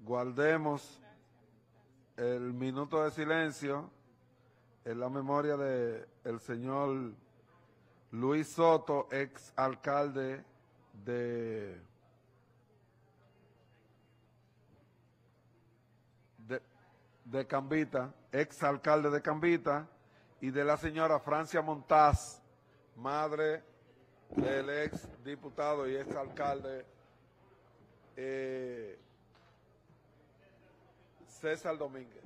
guardemos el minuto de silencio en la memoria de el señor Luis Soto, ex alcalde de Cambita, ex alcalde de Cambita, y de la señora Francia Montaz, madre del ex diputado y ex alcalde César Domínguez.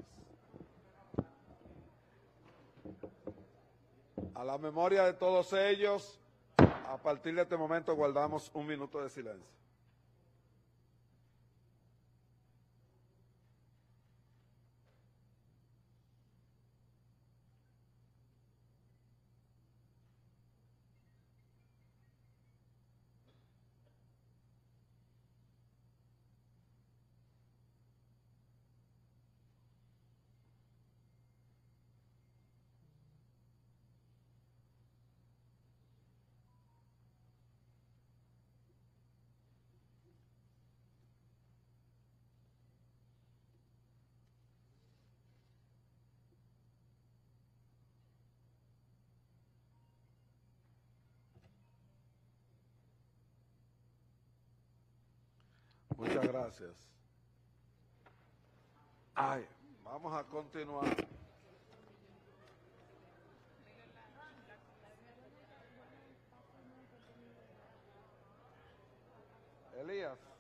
A la memoria de todos ellos, a partir de este momento guardamos un minuto de silencio. Muchas gracias. Ay, vamos a continuar. Elías.